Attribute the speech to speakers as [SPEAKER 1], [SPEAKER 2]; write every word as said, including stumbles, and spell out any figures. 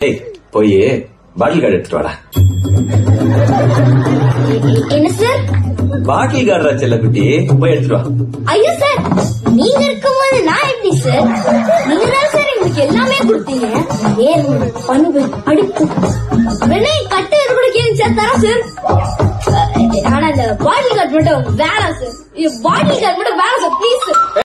[SPEAKER 1] போய் பாட்டில் கார்டு எடுத்துட்டு வாடா.
[SPEAKER 2] என்ன சார்?
[SPEAKER 1] பாட்டில் கார்டா செல்ல குட்டி, போய் எடுத்துட்டு வா.
[SPEAKER 2] ஐயோ சார், நீங்க இருக்கும்போது நான் எப்படி சார்? நீங்க தான் சார் எங்களுக்கு எல்லாமே கொடுத்தீங்க. ஏன் பண்பு அடுப்பு வெண்ணை கட்டு இது கூட கேள்வி தரோம் சார். ஆனா இந்த பாட்டில் கார்டு மட்டும் வேணாம் சார். பாட்டில் கார்டு மட்டும் வேணாம் சார், பிளீஸ் சார்.